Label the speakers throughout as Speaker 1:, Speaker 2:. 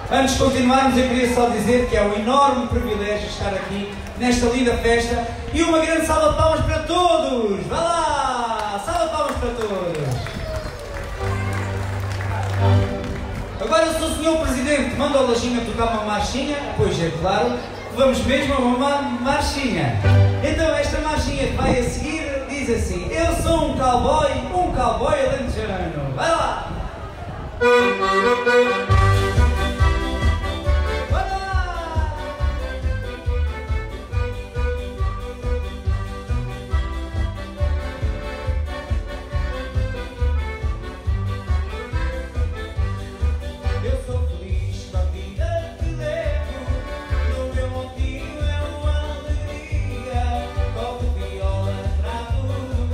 Speaker 1: Antes de continuarmos, eu queria só dizer que é um enorme privilégio estar aqui nesta linda festa e uma grande salva de palmas para todos! Vá lá! Salva de palmas para todos! Agora, se o Sr. Presidente manda o Lajinha tocar uma marchinha, pois é claro, vamos mesmo a uma marchinha. Então, esta marchinha que vai a seguir diz assim: eu sou um cowboy alentejano. Vai lá!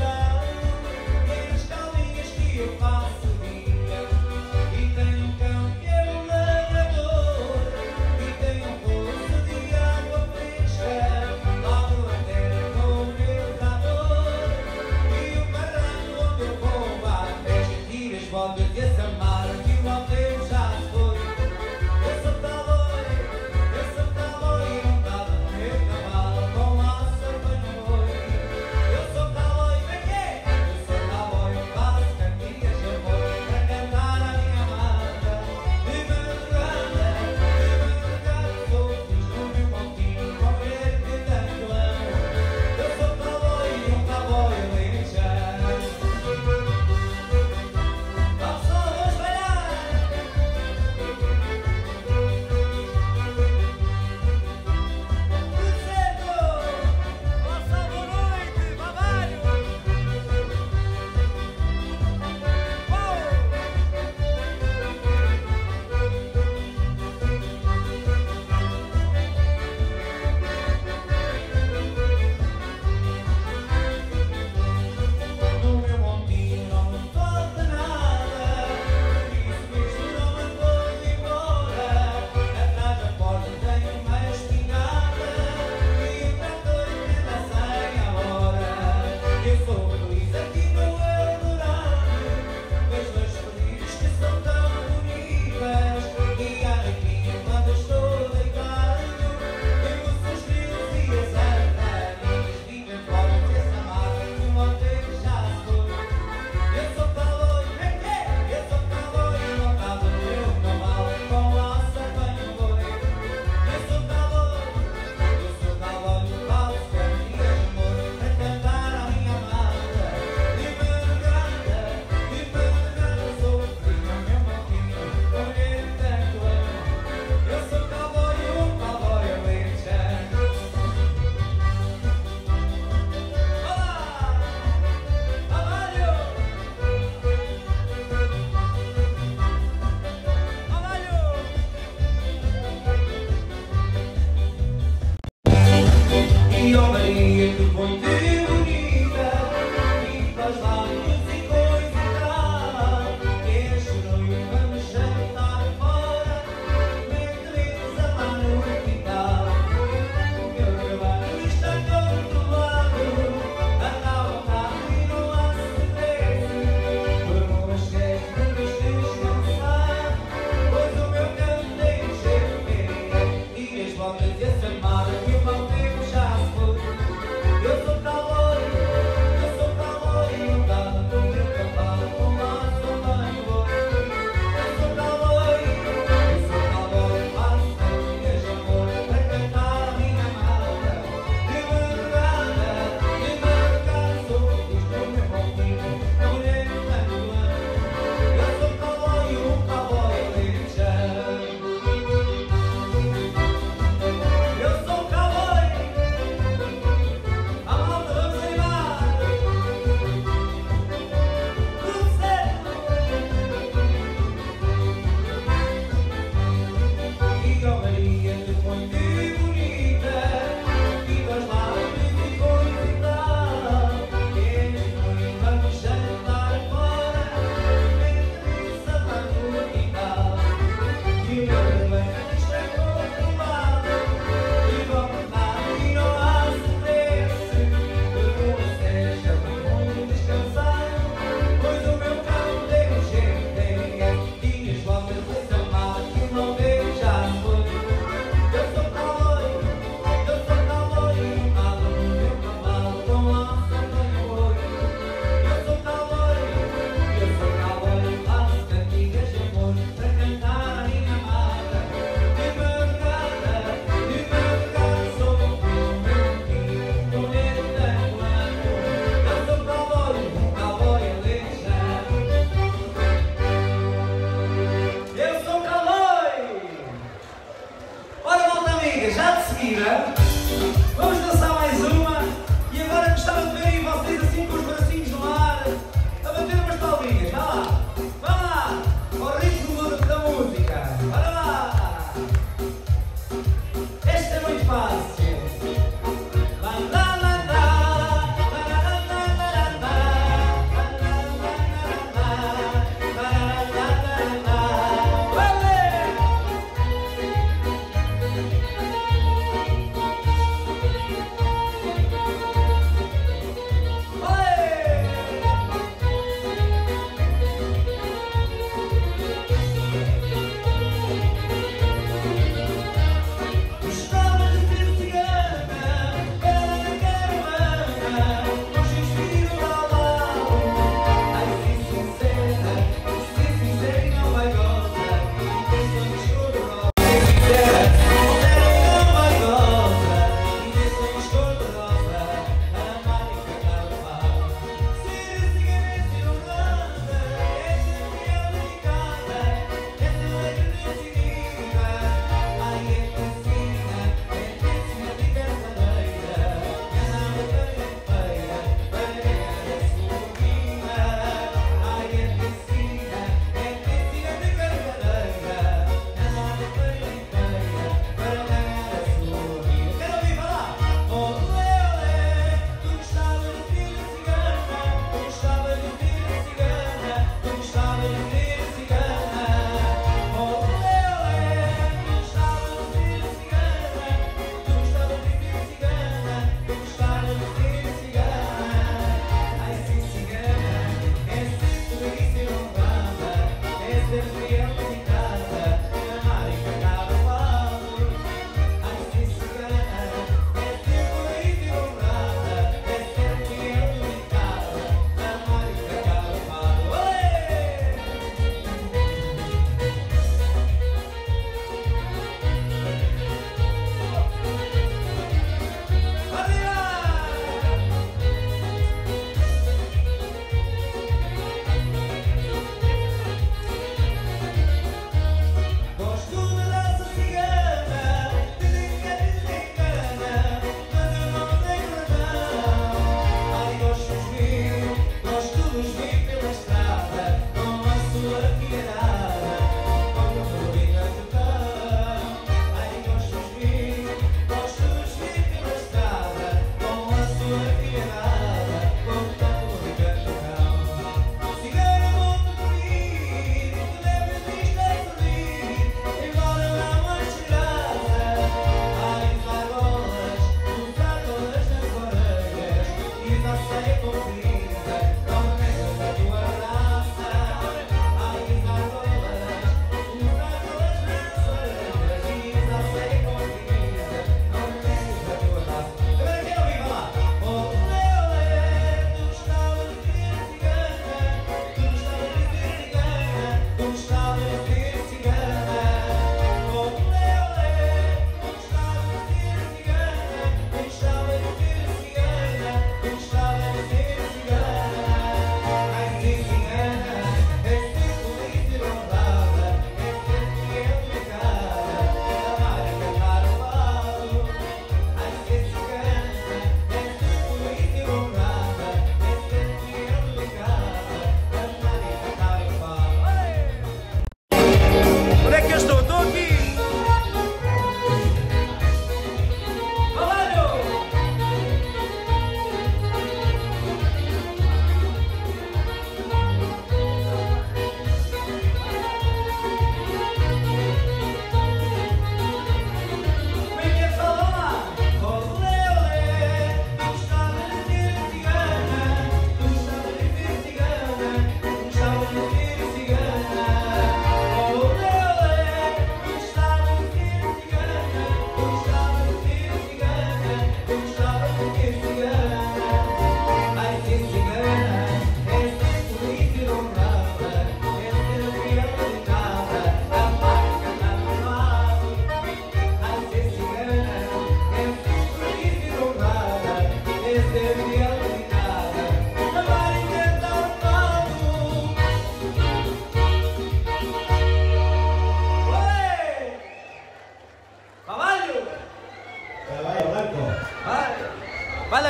Speaker 2: Eu faço dia e tenho um cão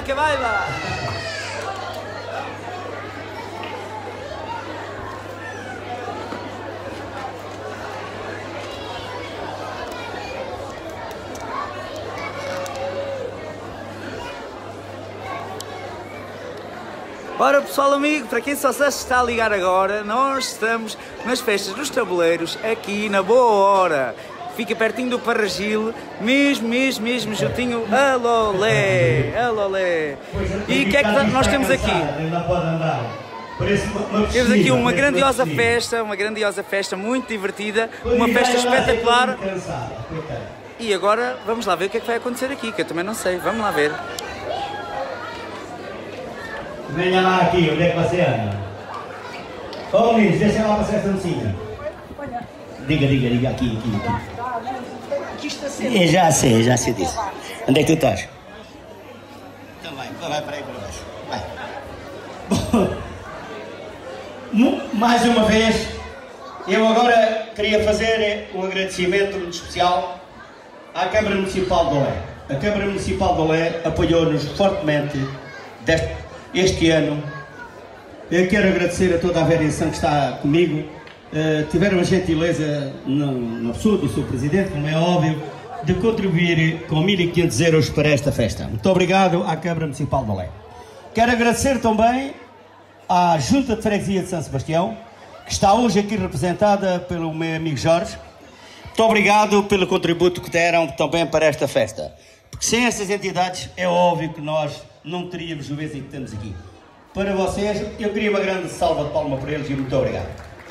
Speaker 1: que baila! Ora pessoal amigo, para quem só se está a ligar agora, nós estamos nas festas dos tabuleiros, aqui na Boa Hora. Fica pertinho do Parragil, mesmo juntinho a Lolé, a Lolé. E o que é que nós temos aqui? Temos aqui uma grandiosa festa muito divertida, uma festa espetacular. E agora vamos lá ver o que é que vai acontecer aqui, que eu também não sei, vamos lá ver.
Speaker 2: Venha lá aqui, onde é que você anda? Ô Luís, deixa lá passar esta mocinha. Diga, aqui. Aqui está sempre. Já sei disso. Onde é que tu estás? Então vai para aí para baixo. Vai. Bom, mais uma vez, eu agora queria fazer um agradecimento muito especial à Câmara Municipal de Olé. A Câmara Municipal de Olé apoiou-nos fortemente este ano. Eu quero agradecer a toda a variação que está comigo. Tiveram a gentileza, na pessoa do Sr. Presidente, como é óbvio, de contribuir com 1.500 euros para esta festa. Muito obrigado à Câmara Municipal de Olé. Quero agradecer também à Junta de Freguesia de São Sebastião, que está hoje aqui representada pelo meu amigo Jorge. Muito obrigado pelo contributo que deram também para esta festa. Porque sem essas entidades é óbvio que nós não teríamos o êxito que temos aqui. Para vocês, eu queria uma grande salva de palma para eles e muito obrigado.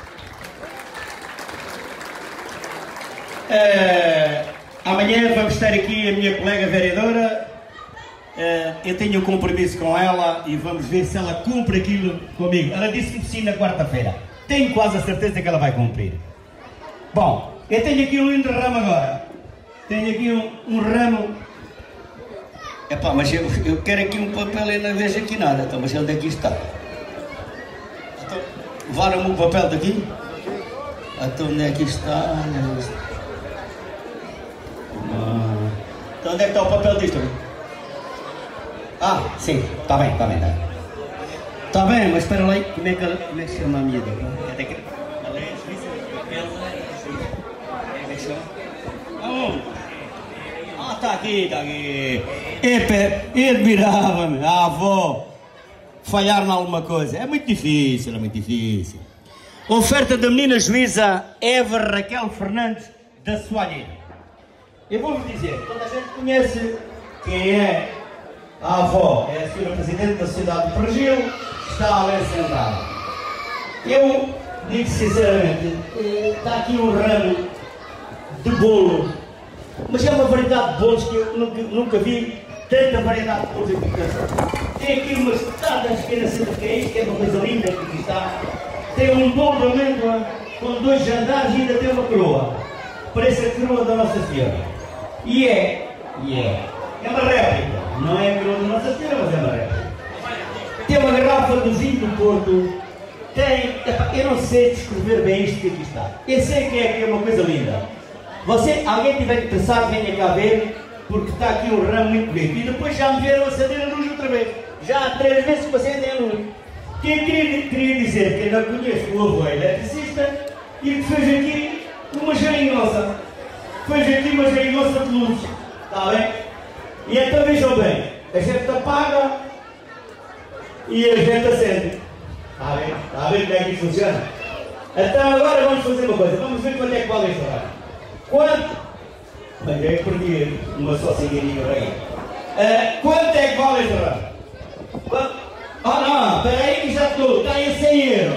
Speaker 2: Amanhã vamos ter aqui a minha colega vereadora. Eu tenho um compromisso com ela e vamos ver se ela cumpre aquilo comigo. Ela disse que sim na quarta-feira. Tenho quase a certeza que ela vai cumprir. Bom, eu tenho aqui um lindo ramo agora. Tenho aqui um ramo. Epá, mas eu quero aqui um papel e não vejo aqui nada. Então, mas onde é que está? Então, levaram-me o papel daqui? Então onde é que está? Então onde é que está o papel disto? Ah, sim, está bem. Está bem, mas espera lá, como é que se chama a minha dele? Ah, está aqui. Ele admirava-me, a avó, falhar em alguma coisa. É muito difícil. Oferta da menina juíza Eva Raquel Fernandes da Soalheira. Eu vou-vos dizer, toda a gente conhece quem é a avó, é a senhora Presidente da Sociedade de Parragil, que está ali sentada. Eu digo sinceramente, está aqui um ramo de bolo, mas é uma variedade de bolos que eu nunca vi tanta variedade de bolos aqui. Tem aqui umas tadas pequenas de queijo, que é uma coisa linda que aqui está. Tem um bolo de amêndoa com 2 jandares e ainda tem uma coroa. Parece a coroa da Nossa Senhora. E é uma réplica. Não é a coroa da Nossa Senhora, mas é uma réplica. Tem uma garrafa de vinho do Porto. Eu não sei descrever bem isto que aqui está. Eu sei que é uma coisa linda. Alguém tiver que pensar, venha cá ver, porque está aqui um ramo muito bonito. E depois já me vieram acender a luz outra vez. Já há 3 vezes que me acendem a luz. Queria dizer que ainda conheço o avô eletricista e que fez aqui uma geringonça. De luz. Está bem? E então vejam bem, a gente apaga e a gente acende. Está bem? Está a ver como é que isso funciona? Então agora vamos fazer uma coisa. Vamos ver quanto é que vale este ramo. Quanto? Bem, eu perdi uma só ciganinha aí. Quanto é que vale este ramo? Ah não, espera aí que já estou. Está em 100 euros.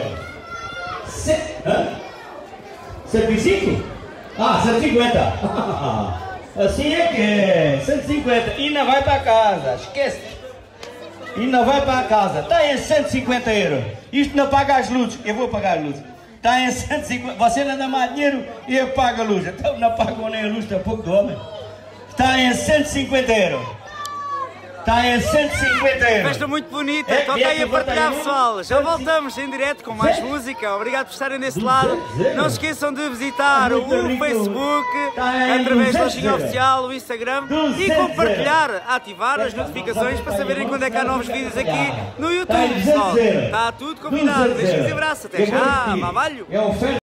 Speaker 2: 105? Ah, 150. Assim é que é. 150. E não vai para casa. Esquece. E não vai para casa. Está em 150 euros. Isto não paga as luzes. Eu vou pagar as luzes. Está em 150. Você não dá mais dinheiro e eu pago a luz. Então não pagam nem a luz, tampouco do homem. Está em 150 euros. Está em 150 euros.
Speaker 1: Festa muito bonita, toca aí a partilhar, pessoal. Já voltamos em direto com mais música. Obrigado por estarem desse lado. Não se esqueçam de visitar o Facebook, através do Lojinha Oficial, o Instagram e compartilhar, ativar as notificações para saberem quando é que há novos vídeos aqui no YouTube, pessoal. Está tudo combinado. Beijinhos e abraços. Até já. Babalho.